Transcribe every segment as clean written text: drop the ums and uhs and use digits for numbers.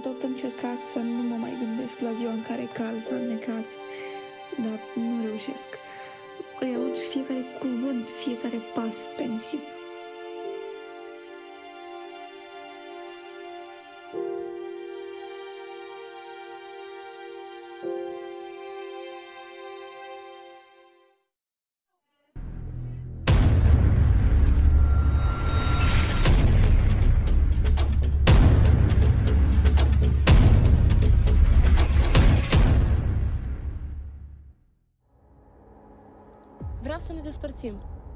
tot încercat să nu mă mai gândesc la ziua în care cal s-a înnecat, dar nu reușesc. Îi aud fiecare cuvânt, fiecare pas pensiv. Vreau să ne despărțim.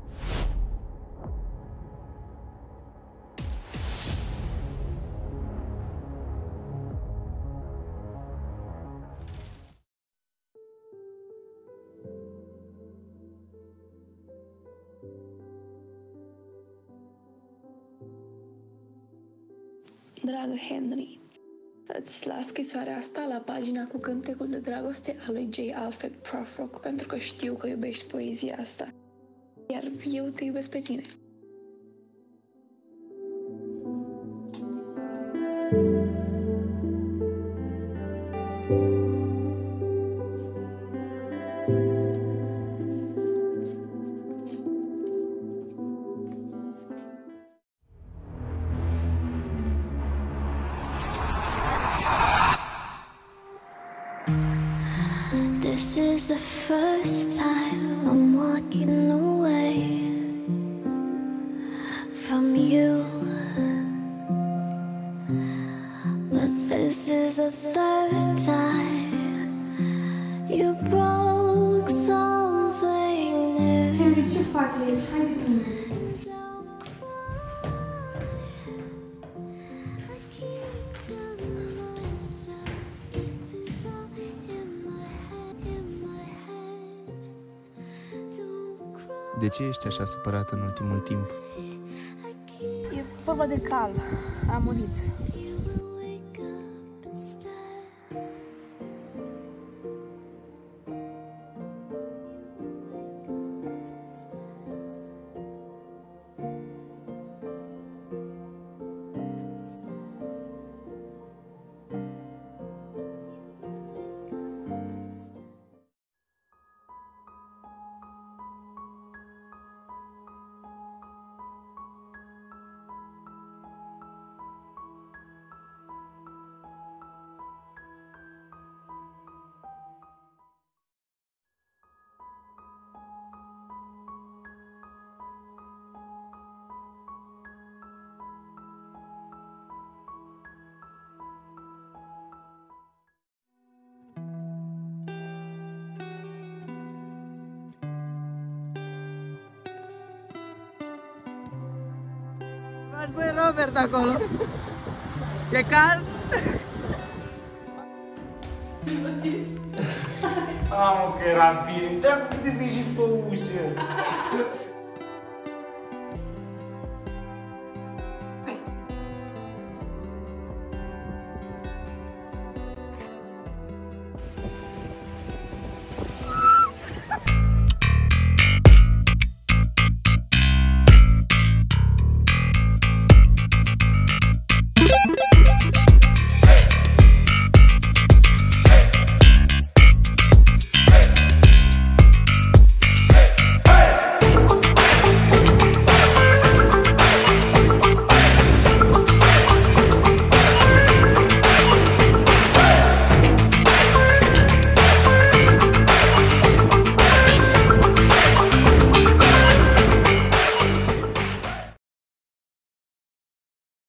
Dragă Henry, îți las scrisoarea asta la pagina cu cântecul de dragoste al lui J. Alfred Prufrock, pentru că știu că iubești poezia asta. Iar eu te iubesc pe tine. This is the first time I'm walking away from you, but this is the third time you broke something new. Henry, ce faci aici? Haide-te. De ce ești așa supărată în ultimul timp? E vorba de cal. A murit. Băi, Robert acolo. E cald? Am că era bine, dar puteți să ieșiți pe ușă.